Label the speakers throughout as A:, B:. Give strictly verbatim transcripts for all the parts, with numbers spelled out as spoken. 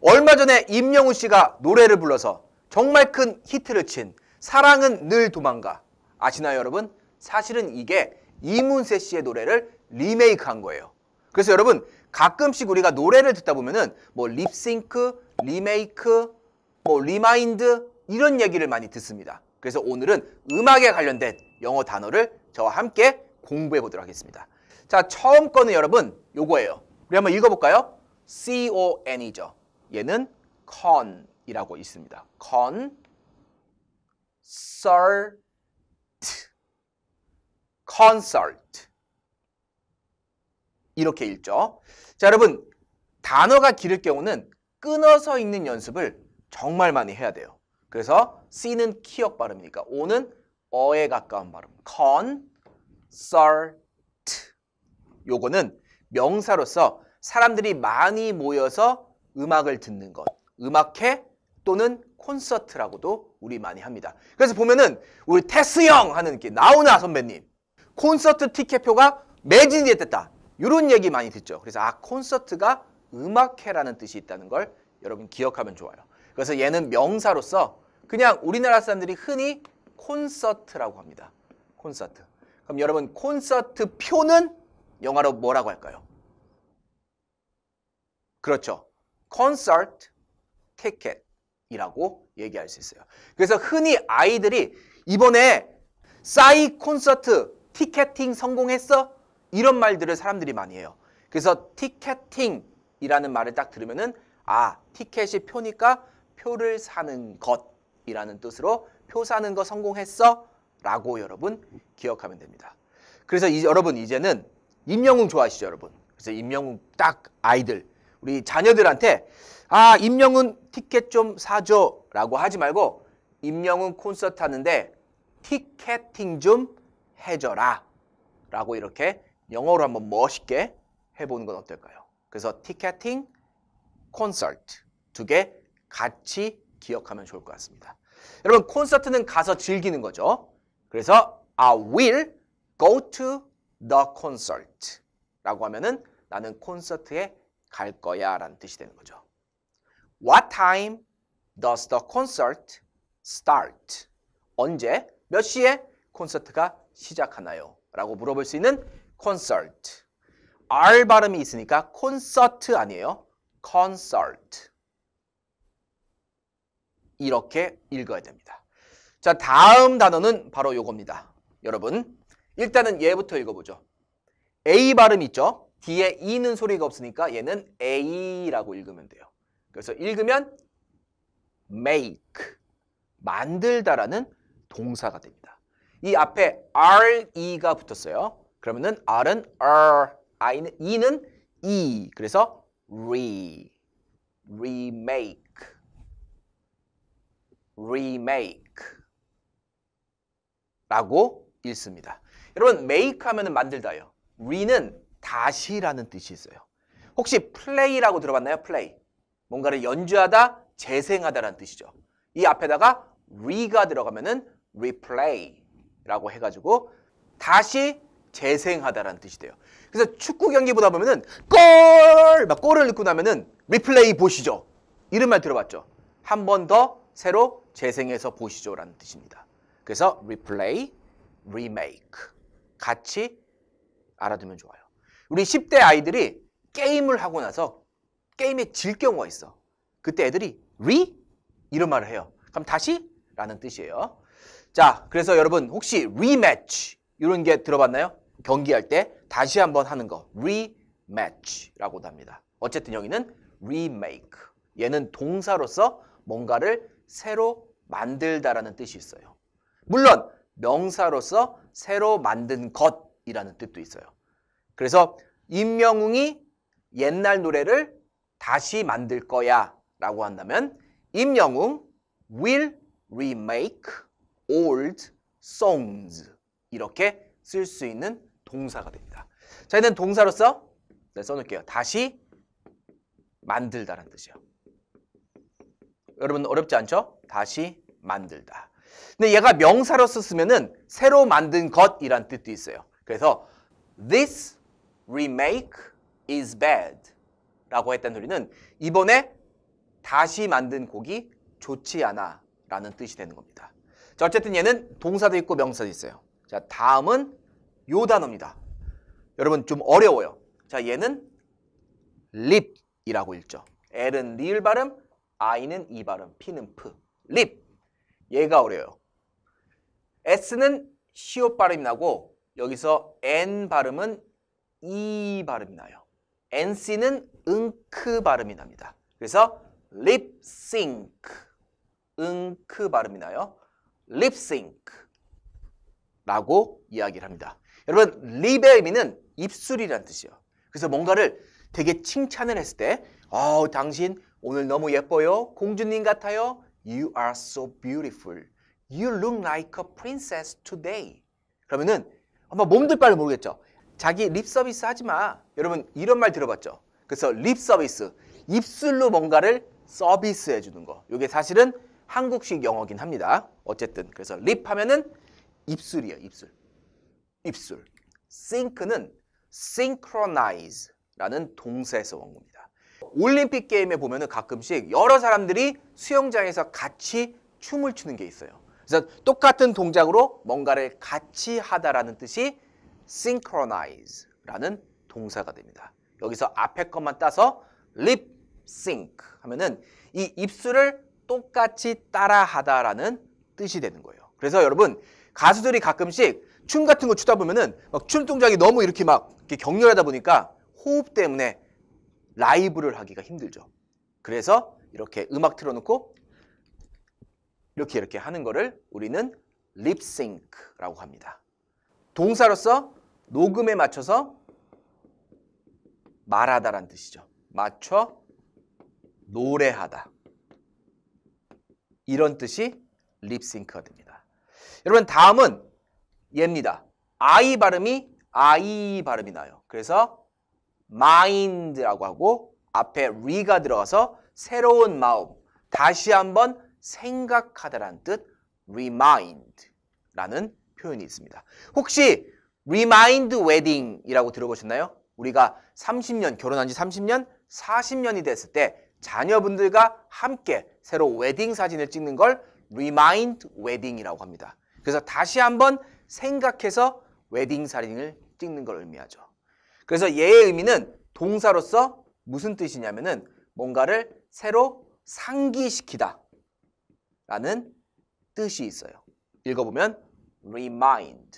A: 얼마 전에 임영웅 씨가 노래를 불러서 정말 큰 히트를 친 사랑은 늘 도망가. 아시나요, 여러분? 사실은 이게 이문세 씨의 노래를 리메이크한 거예요. 그래서 여러분 가끔씩 우리가 노래를 듣다 보면은 뭐 립싱크, 리메이크, 뭐 리마인드 이런 얘기를 많이 듣습니다. 그래서 오늘은 음악에 관련된 영어 단어를 저와 함께 공부해 보도록 하겠습니다. 자, 처음 거는 여러분 요거예요. 우리 한번 읽어볼까요? C-O-N이죠. 얘는 con이라고 있습니다. con, cert, concert 이렇게 읽죠. 자, 여러분 단어가 길을 경우는 끊어서 읽는 연습을 정말 많이 해야 돼요. 그래서 C는 키역 발음이니까 O는 어에 가까운 발음. concert. 요거는 명사로서 사람들이 많이 모여서 음악을 듣는 것. 음악회 또는 콘서트라고도 우리 많이 합니다. 그래서 보면은 우리 테스 형 하는 게 나오나 선배님. 콘서트 티켓표가 매진이 됐다. 이런 얘기 많이 듣죠. 그래서 아 콘서트가 음악회라는 뜻이 있다는 걸 여러분 기억하면 좋아요. 그래서 얘는 명사로서 그냥 우리나라 사람들이 흔히 콘서트라고 합니다. 콘서트. 그럼 여러분 콘서트 표는 영어로 뭐라고 할까요? 그렇죠. 콘서트 티켓이라고 얘기할 수 있어요. 그래서 흔히 아이들이 이번에 싸이 콘서트 티켓팅 성공했어? 이런 말들을 사람들이 많이 해요. 그래서 티켓팅이라는 말을 딱 들으면은 아, 티켓이 표니까 표를 사는 것이라는 뜻으로 표 사는 거 성공했어? 라고 여러분 기억하면 됩니다. 그래서 이, 여러분 이제는 임영웅 좋아하시죠, 여러분? 그래서 임영웅 딱 아이들, 우리 자녀들한테 아, 임영웅 티켓 좀 사줘 라고 하지 말고 임영웅 콘서트 하는데 티켓팅 좀 해줘라 라고 이렇게 영어로 한번 멋있게 해보는 건 어떨까요? 그래서 티켓팅, 콘서트 두 개 같이 기억하면 좋을 것 같습니다. 여러분 콘서트는 가서 즐기는 거죠. 그래서 I will go to the concert 라고 하면은 나는 콘서트에 갈 거야 라는 뜻이 되는 거죠. What time does the concert start? 언제, 몇 시에 콘서트가 시작하나요? 라고 물어볼 수 있는 concert. R 발음이 있으니까 콘서트 아니에요. concert. 이렇게 읽어야 됩니다. 자, 다음 단어는 바로 요겁니다. 여러분, 일단은 얘부터 읽어보죠. A 발음 있죠? 뒤에 E는 소리가 없으니까 얘는 A라고 읽으면 돼요. 그래서 읽으면 make, 만들다라는 동사가 됩니다. 이 앞에 re가 붙었어요. 그러면은 R은 R, I는, E는 E. 그래서 re, remake, remake 라고 읽습니다. 여러분 make 하면은 만들다요. re는 다시라는 뜻이 있어요. 혹시 play라고 들어봤나요? play. 뭔가를 연주하다, 재생하다라는 뜻이죠. 이 앞에다가 re가 들어가면은 replay라고 해가지고 다시 재생하다라는 뜻이 돼요. 그래서 축구 경기 보다 보면은 골! 막 골을 넣고 나면은 replay 보시죠. 이런 말 들어봤죠? 한 번 더 새로 재생해서 보시죠라는 뜻입니다. 그래서 replay, remake 같이 알아두면 좋아요. 우리 십 대 아이들이 게임을 하고 나서 게임에 질 경우가 있어. 그때 애들이 re? 이런 말을 해요. 그럼 다시? 라는 뜻이에요. 자, 그래서 여러분 혹시 rematch 이런 게 들어봤나요? 경기할 때 다시 한번 하는 거 rematch라고도 합니다. 어쨌든 여기는 remake. 얘는 동사로서 뭔가를 새로 만들다라는 뜻이 있어요. 물론 명사로서 새로 만든 것이라는 뜻도 있어요. 그래서 임영웅이 옛날 노래를 다시 만들 거야 라고 한다면 임영웅 will remake old songs 이렇게 쓸 수 있는 동사가 됩니다. 자, 얘는 동사로서 네, 써놓을게요. 다시 만들다라는 뜻이에요. 여러분 어렵지 않죠? 다시 만들다. 근데 얘가 명사로서 쓰면은 새로 만든 것이란 뜻도 있어요. 그래서 this remake is bad 라고 했던 소리는 이번에 다시 만든 곡이 좋지 않아 라는 뜻이 되는 겁니다. 자, 어쨌든 얘는 동사도 있고 명사도 있어요. 자, 다음은 요 단어입니다. 여러분 좀 어려워요. 자, 얘는 립이라고 읽죠. L은 리을 발음, I는 이 발음, P는 프. 립. 얘가 어려워요. S는 시옷 발음이 나고 여기서 N 발음은 E 발음이 나요. 엔씨는 응크 발음이 납니다. 그래서 lip sync, 응크 발음이 나요. lip sync 라고 이야기를 합니다. 여러분 립의 의미는 입술이라는 뜻이에요. 그래서 뭔가를 되게 칭찬을 했을 때 어, 당신 오늘 너무 예뻐요. 공주님 같아요. You are so beautiful. You look like a princess today. 그러면은 아마 몸둘 바를 모르겠죠. 자기 립 서비스 하지 마. 여러분 이런 말 들어봤죠. 그래서 립 서비스, 입술로 뭔가를 서비스해 주는 거. 이게 사실은 한국식 영어긴 합니다. 어쨌든 그래서 립 하면은 입술이에요. 입술. 입술. sync는 synchronize라는 동사에서 온 겁니다. 올림픽 게임에 보면은 가끔씩 여러 사람들이 수영장에서 같이 춤을 추는 게 있어요. 그래서 똑같은 동작으로 뭔가를 같이 하다라는 뜻이 synchronize라는 동사가 됩니다. 여기서 앞에 것만 따서 lip sync 하면은 이 입술을 똑같이 따라하다라는 뜻이 되는 거예요. 그래서 여러분 가수들이 가끔씩 춤 같은 거 추다 보면은 막 춤 동작이 너무 이렇게 막 이렇게 격렬하다 보니까 호흡 때문에 라이브를 하기가 힘들죠. 그래서 이렇게 음악 틀어놓고 이렇게 이렇게 하는 거를 우리는 lip sync라고 합니다. 동사로서 녹음에 맞춰서 말하다라는 뜻이죠. 맞춰 노래하다. 이런 뜻이 립싱크가 됩니다. 여러분 다음은 얘입니다. I 발음이 I 발음이 나요. 그래서 mind라고 하고 앞에 re가 들어가서 새로운 마음, 다시 한번 생각하다라는 뜻 remind라는 표현이 있습니다. 혹시 remind wedding이라고 들어보셨나요? 우리가 삼십 년, 결혼한 지 삼십 년, 사십 년이 됐을 때 자녀분들과 함께 새로 웨딩 사진을 찍는 걸 remind wedding이라고 합니다. 그래서 다시 한번 생각해서 웨딩 사진을 찍는 걸 의미하죠. 그래서 얘의 의미는 동사로서 무슨 뜻이냐면은 뭔가를 새로 상기시키다 라는 뜻이 있어요. 읽어보면 remind.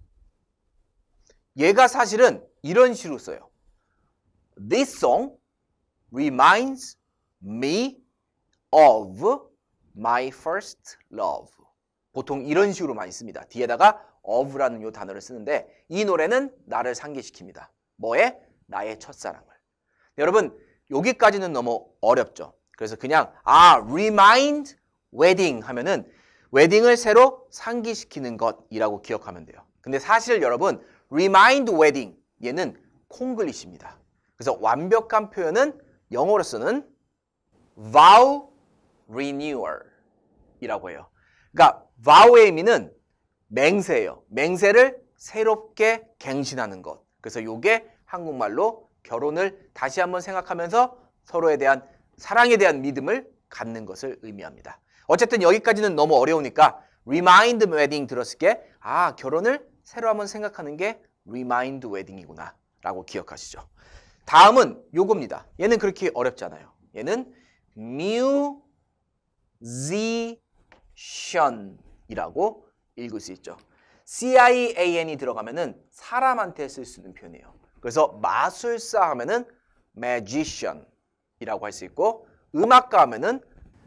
A: 얘가 사실은 이런 식으로 써요. This song reminds me of my first love. 보통 이런 식으로 많이 씁니다. 뒤에다가 of라는 이 단어를 쓰는데 이 노래는 나를 상기시킵니다. 뭐에? 나의 첫사랑을. 여러분 여기까지는 너무 어렵죠. 그래서 그냥 아 remind wedding 하면은 웨딩을 새로 상기시키는 것이라고 기억하면 돼요. 근데 사실 여러분 remind wedding 얘는 콩글리시입니다. 그래서 완벽한 표현은 영어로서는 vow renewal 이라고 해요. 그러니까 vow의 의미는 맹세예요. 맹세를 새롭게 갱신하는 것. 그래서 이게 한국말로 결혼을 다시 한번 생각하면서 서로에 대한 사랑에 대한 믿음을 갖는 것을 의미합니다. 어쨌든 여기까지는 너무 어려우니까 remind wedding 들었을 게 아 결혼을 새로 한번 생각하는 게 remind wedding이구나 라고 기억하시죠. 다음은 요겁니다. 얘는 그렇게 어렵지 않아요. 얘는 musician이라고 읽을 수 있죠. 씨아이에이엔이 들어가면은 사람한테 쓸 수 있는 표현이에요. 그래서 마술사 하면은 magician이라고 할 수 있고 음악가 하면은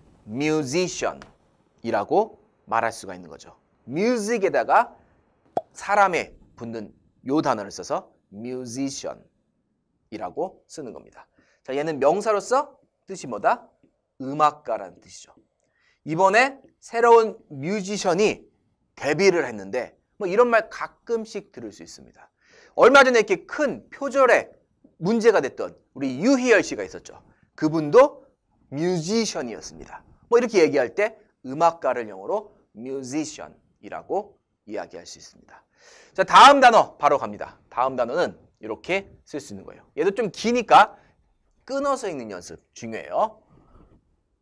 A: musician이라고 말할 수가 있는 거죠. music에다가 사람에 붙는 요 단어를 써서 musician이라고 쓰는 겁니다. 자, 얘는 명사로서 뜻이 뭐다? 음악가라는 뜻이죠. 이번에 새로운 뮤지션이 데뷔를 했는데 뭐 이런 말 가끔씩 들을 수 있습니다. 얼마 전에 이렇게 큰 표절에 문제가 됐던 우리 유희열 씨가 있었죠. 그분도 뮤지션이었습니다. 뭐 이렇게 얘기할 때 음악가를 영어로 musician이라고 이야기할 수 있습니다. 자, 다음 단어 바로 갑니다. 다음 단어는 이렇게 쓸 수 있는 거예요. 얘도 좀 기니까 끊어서 읽는 연습 중요해요.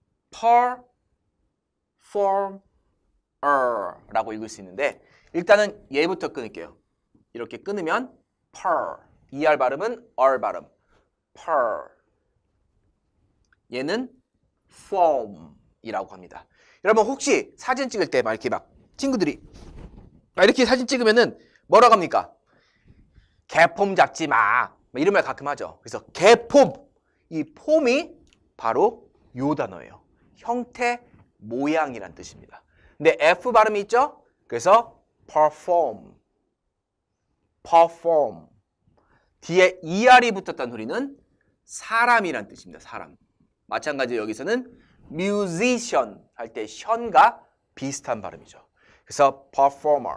A: performer라고 읽을 수 있는데 일단은 얘부터 끊을게요. 이렇게 끊으면 per, er 발음은 r 발음, per. 얘는 form이라고 합니다. 여러분 혹시 사진 찍을 때 막 이렇게 막 친구들이 막 이렇게 사진 찍으면은 뭐라고 합니까? 개폼 잡지 마. 이런 말 가끔 하죠. 그래서 개폼, 이 폼이 바로 요 단어예요. 형태, 모양이란 뜻입니다. 근데 F 발음이 있죠? 그래서 perform, perform. 뒤에 er이 붙었다는 소리는 사람이란 뜻입니다. 사람. 마찬가지로 여기서는 musician 할 때 션과 비슷한 발음이죠. 그래서 performer.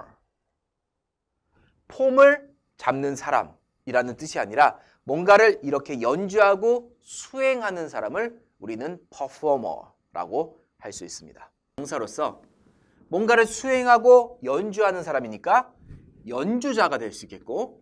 A: 폼을 잡는 사람이라는 뜻이 아니라 뭔가를 이렇게 연주하고 수행하는 사람을 우리는 performer라고 할 수 있습니다. 명사로서 뭔가를 수행하고 연주하는 사람이니까 연주자가 될 수 있겠고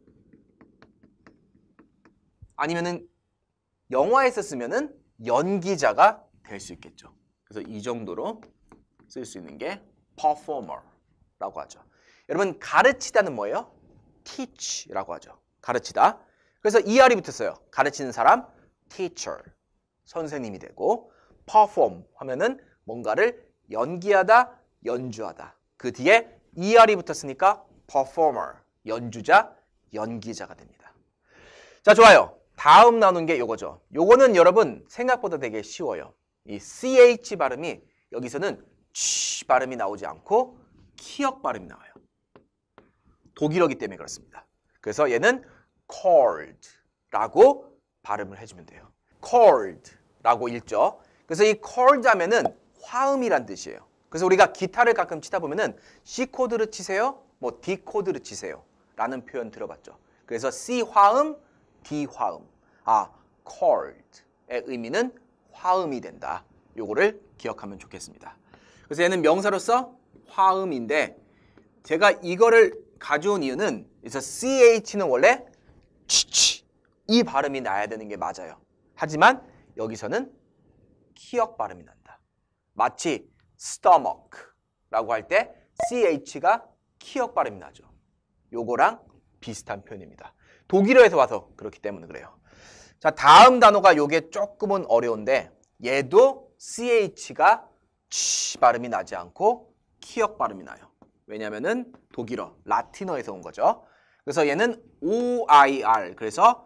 A: 아니면은 영화에서 쓰면은 연기자가 될 수 있겠죠. 그래서 이 정도로 쓸 수 있는 게 performer라고 하죠. 여러분 가르치다는 뭐예요? teach라고 하죠. 가르치다. 그래서 er이 붙었어요. 가르치는 사람 teacher, 선생님이 되고 perform 하면은 뭔가를 연기하다, 연주하다. 그 뒤에 er이 붙었으니까 performer, 연주자, 연기자가 됩니다. 자, 좋아요. 다음 나눈 게 요거죠. 요거는 여러분 생각보다 되게 쉬워요. 이 ch 발음이 여기서는 치 발음이 나오지 않고 키역 발음이 나와요. 독일어기 때문에 그렇습니다. 그래서 얘는 chord라고 발음을 해주면 돼요. chord라고 읽죠. 그래서 이 chord 하면은 화음이란 뜻이에요. 그래서 우리가 기타를 가끔 치다 보면은 C 코드를 치세요, 뭐 D 코드를 치세요 라는 표현 들어봤죠. 그래서 C 화음, D 화음. 아, chord의 의미는 화음이 된다. 요거를 기억하면 좋겠습니다. 그래서 얘는 명사로서 화음인데 제가 이거를 가져온 이유는 그래서 ch는 원래 치치 이 발음이 나야 되는 게 맞아요. 하지만 여기서는 키역 발음이 난다. 마치 stomach라고 할 때 ch가 키역 발음이 나죠. 요거랑 비슷한 표현입니다. 독일어에서 와서 그렇기 때문에 그래요. 자, 다음 단어가 요게 조금은 어려운데 얘도 ch가 치 발음이 나지 않고 키역 발음이 나요. 왜냐면은 독일어, 라틴어에서 온 거죠. 그래서 얘는 오아이알, 그래서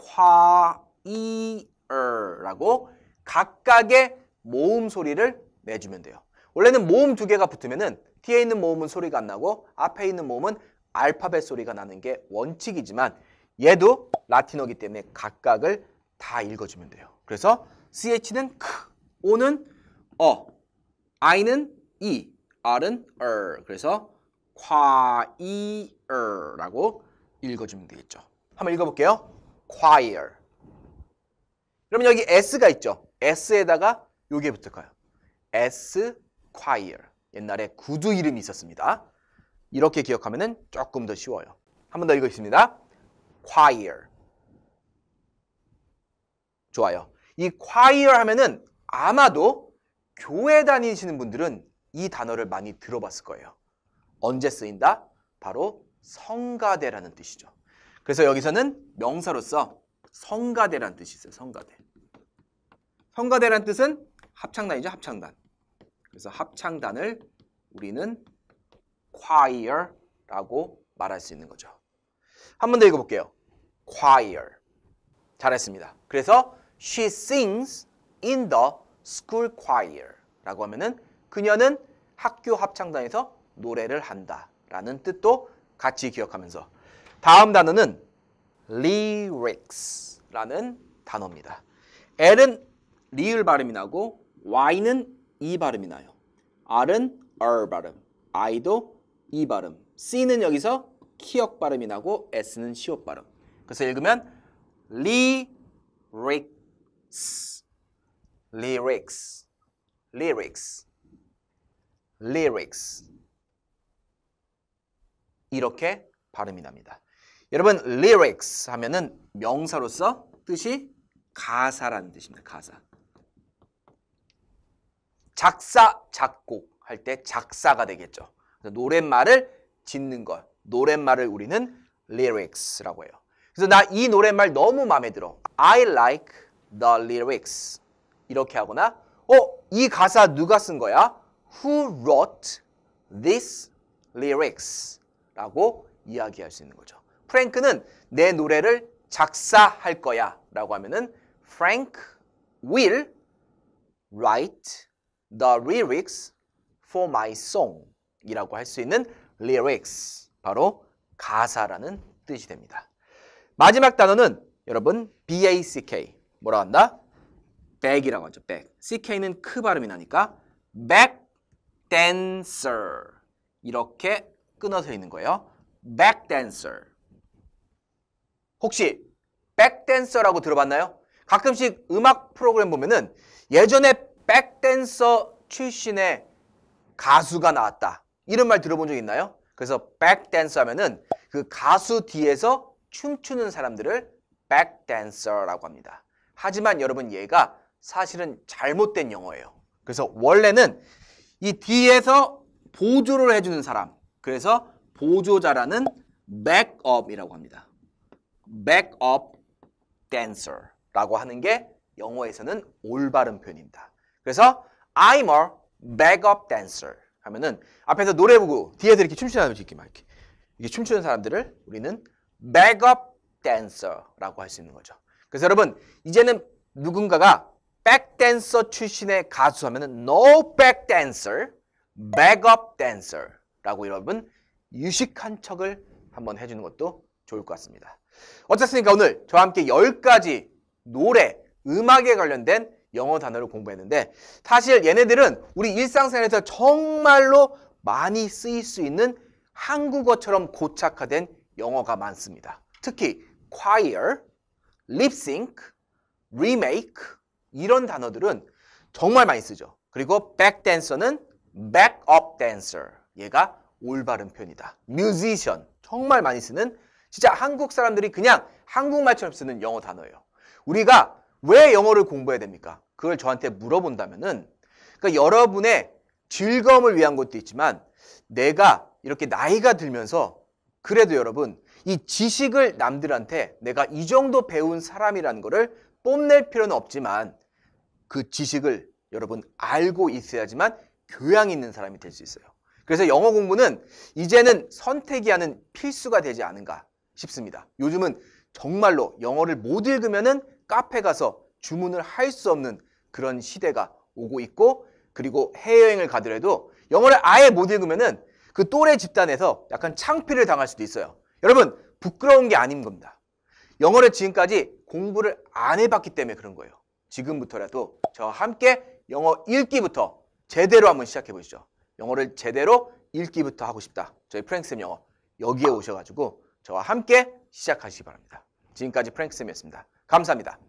A: 콰이어라고 각각의 모음 소리를 내주면 돼요. 원래는 모음 두 개가 붙으면은 뒤에 있는 모음은 소리가 안 나고 앞에 있는 모음은 알파벳 소리가 나는 게 원칙이지만 얘도 라틴어기 때문에 각각을 다 읽어주면 돼요. 그래서 ch는 크, o는 어, i는 이, r은 er. 그래서 choir라고 읽어주면 되겠죠. 한번 읽어볼게요. choir. 그러면 여기 s가 있죠. s에다가 요게 붙을까요? s choir. 옛날에 구두 이름이 있었습니다. 이렇게 기억하면은 조금 더 쉬워요. 한 번 더 읽겠습니다. choir. 좋아요. 이 choir 하면은 아마도 교회 다니시는 분들은 이 단어를 많이 들어봤을 거예요. 언제 쓰인다? 바로 성가대라는 뜻이죠. 그래서 여기서는 명사로서 성가대라는 뜻이 있어요. 성가대. 성가대라는 뜻은 합창단이죠. 합창단. 그래서 합창단을 우리는 choir라고 말할 수 있는 거죠. 한 번 더 읽어볼게요. choir. 잘했습니다. 그래서 she sings in the school choir 라고 하면은 그녀는 학교 합창단에서 노래를 한다 라는 뜻도 같이 기억하면서 다음 단어는 lyrics 라는 단어입니다. L은 리을 발음이 나고 Y는 이 발음이 나요. R은 er 발음, I도 이 발음, C는 여기서 키역 발음이 나고 S는 시옷 발음. 그래서 읽으면 lyrics, lyrics, lyrics, lyrics 이렇게 발음이 납니다. 여러분 lyrics 하면은 명사로서 뜻이 가사라는 뜻입니다. 가사. 작사, 작곡 할 때 작사가 되겠죠. 그래서 노랫말을 짓는 것, 노랫말을 우리는 lyrics라고 해요. 그래서 나 이 노랫말 너무 마음에 들어. I like the lyrics. 이렇게 하거나 어, 이 가사 누가 쓴 거야? Who wrote this lyrics? 라고 이야기할 수 있는 거죠. 프랭크는 내 노래를 작사할 거야 라고 하면은 Frank will write the lyrics for my song 이라고 할 수 있는 lyrics, 바로 가사라는 뜻이 됩니다. 마지막 단어는 여러분 back, 뭐라 한다? back이라고 하죠. back. ck는 크 발음이 나니까 back dancer 이렇게 끊어서 있는 거예요. back dancer. 혹시 back dancer라고 들어봤나요? 가끔씩 음악 프로그램 보면은 예전에 back dancer 출신의 가수가 나왔다, 이런 말 들어본 적 있나요? 그래서 back dancer 하면은 그 가수 뒤에서 춤추는 사람들을 back dancer라고 합니다. 하지만 여러분, 얘가 사실은 잘못된 영어예요. 그래서 원래는 이 뒤에서 보조를 해주는 사람, 그래서 보조자라는 backup이라고 합니다. backup dancer라고 하는 게 영어에서는 올바른 표현입니다. 그래서 I'm a backup dancer 하면은 앞에서 노래 부르고 뒤에서 이렇게 춤추는 사람들 이렇게 막 이렇게, 이렇게 춤추는 사람들을 우리는 backup dancer라고 할 수 있는 거죠. 그래서 여러분, 이제는 누군가가 백댄서 출신의 가수 하면은 no back dancer, backup dancer라고 여러분 유식한 척을 한번 해주는 것도 좋을 것 같습니다. 어쨌습니까? 오늘 저와 함께 열 가지 노래, 음악에 관련된 영어 단어를 공부했는데, 사실 얘네들은 우리 일상생활에서 정말로 많이 쓰일 수 있는 한국어처럼 고착화된 영어가 많습니다. 특히 choir, lip sync, remake 이런 단어들은 정말 많이 쓰죠. 그리고 back dancer는 backup dancer, 얘가 올바른 표현이다. musician, 정말 많이 쓰는, 진짜 한국 사람들이 그냥 한국말처럼 쓰는 영어 단어예요. 우리가 왜 영어를 공부해야 됩니까? 그걸 저한테 물어본다면은, 그러니까 여러분의 즐거움을 위한 것도 있지만 내가 이렇게 나이가 들면서 그래도 여러분 이 지식을 남들한테 내가 이 정도 배운 사람이라는 거를 뽐낼 필요는 없지만 그 지식을 여러분 알고 있어야지만 교양 있는 사람이 될 수 있어요. 그래서 영어 공부는 이제는 선택이 하는 필수가 되지 않은가 싶습니다. 요즘은 정말로 영어를 못 읽으면은 카페 가서 주문을 할 수 없는 그런 시대가 오고 있고, 그리고 해외여행을 가더라도 영어를 아예 못 읽으면은 그 또래 집단에서 약간 창피를 당할 수도 있어요. 여러분, 부끄러운 게 아닌 겁니다. 영어를 지금까지 공부를 안 해봤기 때문에 그런 거예요. 지금부터라도 저와 함께 영어 읽기부터 제대로 한번 시작해 보시죠. 영어를 제대로 읽기부터 하고 싶다, 저희 프랭크쌤 영어 여기에 오셔가지고 저와 함께 시작하시기 바랍니다. 지금까지 프랭크쌤이었습니다. 감사합니다.